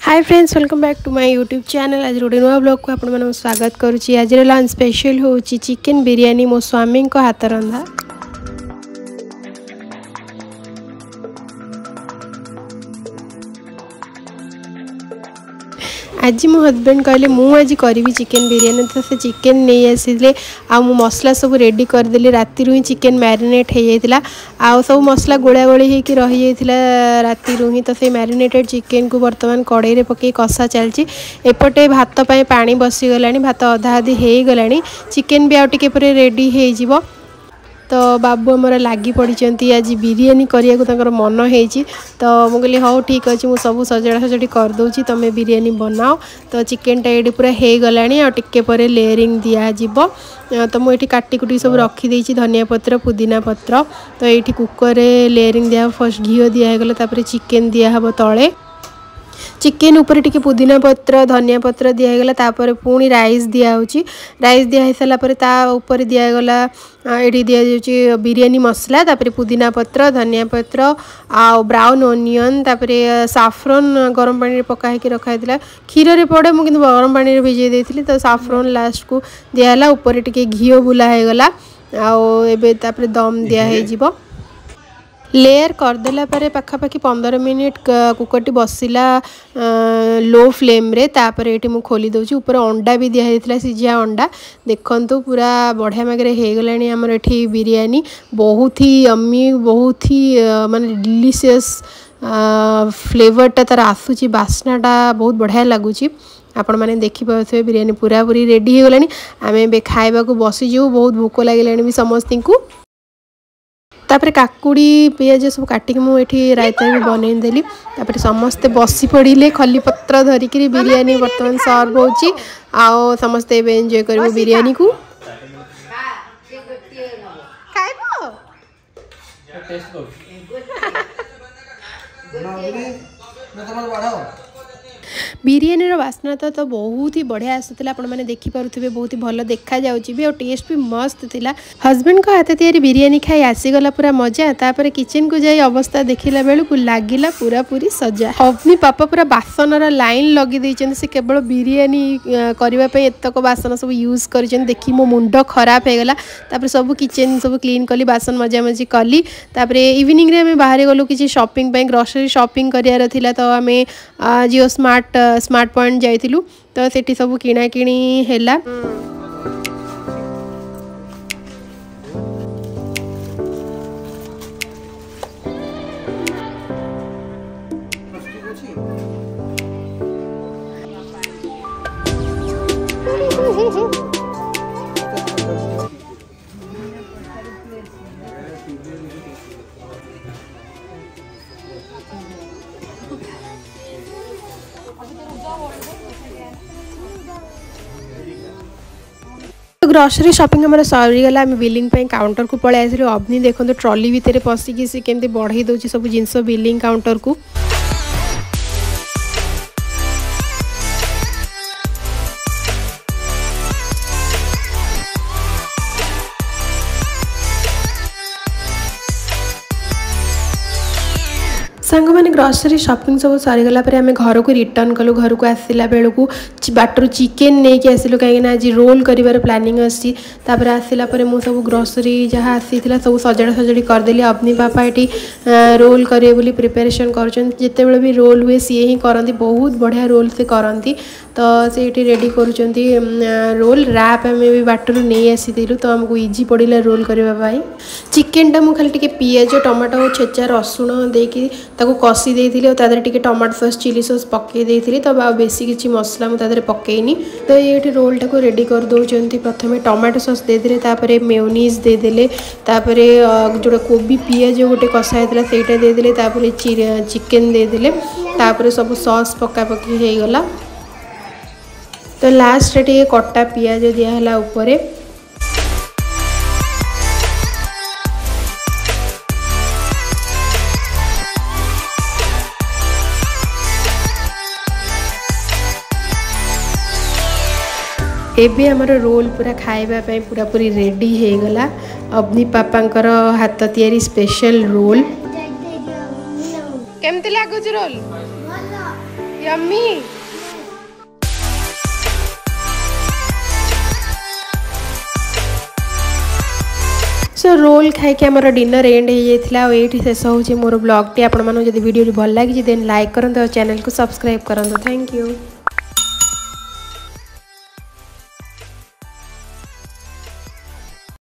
Hi friends, welcome back to my YouTube channel. आज गोटे नुआ ब्लॉग को आपको स्वागत करुच्ची। आज लंच स्पेशल होची चिकेन बिरियानी, मो स्वामी को हाथ रंधा। आज मो हस्बैंड कहले मुझे करी चिकेन बिरियानी, तो से चिकेन नहीं आसी आ मसला सब रेडी करदेली। राति ही चिकेन मैरिनेट हो जाता, आ सब मसला गोला गोली होकर रही जाता राति ही। तो से मैरिनेटेड चिकेन को बर्तमान कड़ाई रे पकई कषा चलती। एपटे भात पाई पानी बसीगला, भात अधा अधी हो गला, चिकेन भी आउटे पर रेडी हो। तो बाबू आमर लगी पड़ी आज बिरियानी करने को मन होती। तो मुझे हाँ ठीक अच्छे, मुझे सब सजड़ा सजड़ी करदे, तुम बिरियानी बनाओ। तो चिकेन टा ये पूरा हो गला, टिके पर लेयरिंग दिज्व। तो मुझे काटी कुटी सब रखीदे, धनिया पत्र पुदीना पत्र। तो ये कुकर लेयरिंग दिया, फर्स्ट घी दिगला, चिकेन दिहब तले। चिकेन ऊपर टिके पुदीना पत्र धनिया पत्र दिगला, तापर पुणी राइस दिखाई। राइस दिखाई सारापर ऊपर दिगला ये दि बिरियानी मसला, तापर पुदीना पत्र धनिया पत्र आ ब्राउन ओनियन, तापर साफ्रन गरम पानी पकाई रखाई। क्षीर रे पड़े, मुझे गरम पानी भिजे देती। तो साफ्रन लास्ट को दिगला, ऊपर टिके घी बुला होगला। आबे दम दिज्व। लेयर करदेला पाखापाखि 15 मिनिट कुकर टी बसिला लो फ्लेम रे। तापर ये मुझे खोली दूसरी, ऊपर अंडा भी दिखाई सिझा अंडा। देखु पूरा बढ़िया मगरे हो गला आमर ये बिरियानी। बहुत ही यम्मी, बहुत ही माने डिलीशियस फ्लेवरटा तार आसूची, बास्नाटा बहुत बढ़िया लगुच। आपण मैंने देखिपे बिरियानी पूरा पूरी रेडी हो गलानी। आम खाइबा को बसीजु, बहुत भोक लगे भी समस्त को। तापर काकुड़ी पियाज सब काटिक मुझे रायता भी बनईदेली। तापर समस्ते बसी पड़े खली पत्र धरिक बिरियानी बर्तमान सर्व होची। आओ समस्ते एंजॉय करू बिरियानी को। बिरियानी बास्ना तो बहुत ही बढ़िया आसूला, आपण मैंने देखिपे बहुत ही भल देखा जाउची भी, और टेस्ट भी मस्त थिला। हस्बैंड को हाथ तैयारी बिरियानी खाई आसीगला पूरा मजा। तापर किचन को जाई अवस्था देखिला बेलू को लागिला पूरा पूरी सजा। अपनी पापा पूरा बासन लाइन लगी देइछन, से केवल बिरियानी करबा पे एतक बासन सब यूज करिछन। देखि मो मुंड खराब हो गला। तापर सब किचन सब क्लीन कली, बासन मजा मजी कली। तापर इवनिंग रे हमें बाहर गलु किछि शॉपिंग पे, ग्रोसरी शॉपिंग करियार थिला। तो हमें जियो स्मार्ट पॉइंट जाइथिलु। तो सेठी सब किणा किणी हैला। ग्रोसरी शॉपिंग हमारा सरीगला। आम बिलिंग पे काउंटर को पलि आसलु। अवनी देखो ट्रॉली भितर पशिकी सी केमती बढ़ई दउची सब जिनस बिलिंग काउंटर को। सांग मैंने ग्रोसरी शॉपिंग सब सरीगला आम घर को रिटर्न कलु। घर को आसला बेलू बाटर चिकेन नहीं कि आसलु, कहीं आज रोल कर प्लानिंग अच्छी। आसला मुझे सब ग्रोसरी जहाँ आसी सब सजड़ा सजड़ी करदेली। अपनी पापा ये रोल करे बोली प्रिपेरेसन करते भी रोल हुए सी ही करती, बहुत बढ़िया रोल से करती। तो से रेडी करुँच रोल रैप आम भी बाटर नहीं आसी। तो आमको इजी पड़ा रोल करने। चिकेन टा मुझे खाली पियाज टमाटो छेचा रसुण देकी कषी देती, टमाटो सॉस चिली सॉस पकई देती। तो बेसी किसी मसला मुझे पकईनी। तो ये रोल टाक रेडी कर दौरान प्रथम टमाटो सॉस देदेले, तापर मेयोनीज देदेले, तापर जोड़ा कोबी पियाज गोटे कषा होता है देदेले, तापर चिकेन देदेले, तापर सब सॉस पका पकी हो गला। तो लास्ट टे कटा पियाज दिहला ऊपर। एबे हमर रोल पूरा खाइबा पे पूरा पूरी रेडी हो गला। अवनी पापांकर हाथ तैयारी स्पेशल रोल। केमती लागुच रोल? यम्मी। सो रोल खाई आमर डिनर एंड हो जाता और ये शेष हो मोर ब्लॉग टी। आपको जब वीडियो भल लगी देन लाइक करूँ और चैनल को सब्सक्राइब करूँ। Thank you.